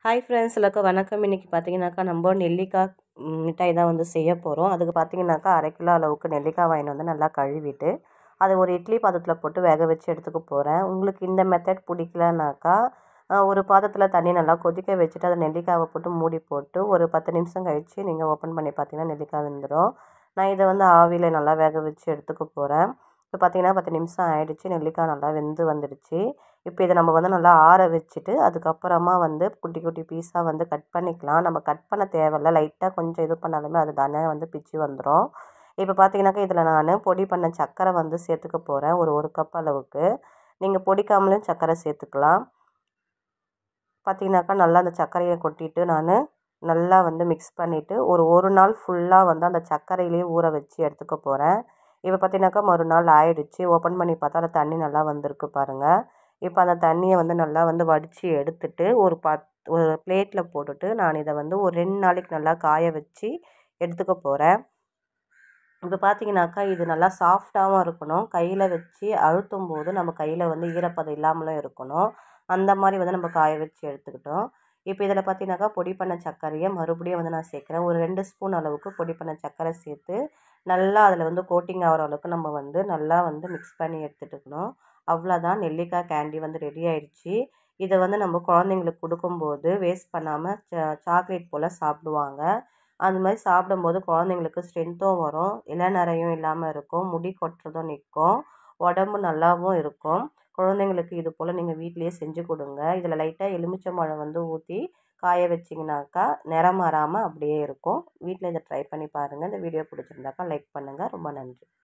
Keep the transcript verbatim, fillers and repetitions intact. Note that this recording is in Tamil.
ஹாய் ஃப்ரெண்ட்ஸ், எல்லாருக்கும் வணக்கம். இன்றைக்கி பார்த்தீங்கன்னாக்கா நம்ம நெல்லிக்காய் மிட்டாய் தான் வந்து செய்ய போகிறோம். அதுக்கு பார்த்தீங்கன்னாக்கா அரை கிலோ அளவுக்கு நெல்லிக்காய் வாங்கிட்டு வந்து நல்லா கழுவிட்டு அதை ஒரு இட்லி பாத்திரத்தில் போட்டு வேக வச்சு எடுத்துக்க போகிறேன். உங்களுக்கு இந்த மெத்தட் பிடிக்கலனாக்கா ஒரு பாத்திரத்தில் தண்ணி நல்லா கொதிக்க வச்சுட்டு அதை நெல்லிக்காவை போட்டு மூடி போட்டு ஒரு பத்து நிமிஷம் கழித்து நீங்கள் ஓப்பன் பண்ணி பார்த்தீங்கன்னா நெல்லிக்காய் வெந்துடும். நான் இதை வந்து ஆவியில் நல்லா வேக வச்சு எடுத்துக்க போகிறேன். இப்போ பார்த்தீங்கன்னா பத்து நிமிஷம் ஆகிடுச்சு. நெல்லிக்காய் நல்லா வெந்து வந்துடுச்சு. இப்போ இதை நம்ம வந்து நல்லா ஆற வச்சுட்டு அதுக்கப்புறமா வந்து குட்டி குட்டி பீஸாக வந்து கட் பண்ணிக்கலாம். நம்ம கட் பண்ண தேவையில்ல, லைட்டாக கொஞ்சம் இது பண்ணாலுமே அது தானே வந்து பிச்சு வந்துடும். இப்போ பார்த்தீங்கன்னாக்கா இதில் நான் பொடி பண்ண சர்க்கரை வந்து சேர்த்துக்க போகிறேன். ஒரு ஒரு கப் அளவுக்கு நீங்கள் பொடிக்காமலும் சர்க்கரை சேர்த்துக்கலாம். பார்த்தீங்கன்னாக்கா நல்லா அந்த சர்க்கரையை கொட்டிட்டு நான் நல்லா வந்து மிக்ஸ் பண்ணிவிட்டு ஒரு ஒரு நாள் ஃபுல்லாக வந்து அந்த சர்க்கரையிலேயே ஊற வச்சு எடுத்துக்க போகிறேன். இப்போ பார்த்தீங்கன்னாக்கா மறுநாள் ஆயிடுச்சு. ஓப்பன் பண்ணி பார்த்தா அந்த தண்ணி நல்லா வந்திருக்கு பாருங்கள். இப்போ அந்த தண்ணியை வந்து நல்லா வந்து வடித்து எடுத்துட்டு ஒரு பத் ஒரு பிளேட்டில் போட்டுட்டு நான் இதை வந்து ஒரு ரெண்டு நாளைக்கு நல்லா காய வச்சு எடுத்துக்க போகிறேன். இப்போ பார்த்தீங்கன்னாக்கா இது நல்லா சாஃப்டாகவும் இருக்கணும். கையில் வச்சு அழுத்தும் போது நம்ம கையில் வந்து ஈரப்பதம் இல்லாமலும் இருக்கணும். அந்த மாதிரி வந்து நம்ம காய வச்சு எடுத்துக்கிட்டோம். இப்போ இதில் பார்த்தீங்கன்னாக்கா பொடி பண்ண சர்க்கரையை மறுபடியும் வந்து நான் சேர்க்குறேன். ஒரு ரெண்டு ஸ்பூன் அளவுக்கு பொடி பண்ண சர்க்கரை சேர்த்து நல்லா அதில் வந்து கோட்டிங் ஆகிற அளவுக்கு நம்ம வந்து நல்லா வந்து மிக்ஸ் பண்ணி எடுத்துகிட்டுக்கணும். அவ்வளோதான், நெல்லிக்காய் கேண்டி வந்து ரெடி ஆயிடுச்சு. இதை வந்து நம்ம குழந்தைங்களுக்கு கொடுக்கும்போது வேஸ்ட் பண்ணாமல் ச சாக்லேட் போல் சாப்பிடுவாங்க. அந்த மாதிரி சாப்பிடும்போது குழந்தைங்களுக்கு ஸ்ட்ரென்த்தும் வரும், இளநரையும் இல்லாமல் இருக்கும், முடி கொட்டுறதும் நிற்கும், உடம்பு நல்லாவும் இருக்கும். குழந்தைங்களுக்கு இது போல் நீங்கள் வீட்டிலையே செஞ்சு கொடுங்க. இதில் லைட்டாக எலுமிச்சம்பழம் வந்து ஊற்றி காய வச்சிங்கனாக்கா நிறம் மாறாமல் அப்படியே இருக்கும். வீட்டில் இதை ட்ரை பண்ணி பாருங்கள். இந்த வீடியோ பிடிச்சிருந்தாக்கா லைக் பண்ணுங்கள். ரொம்ப நன்றி.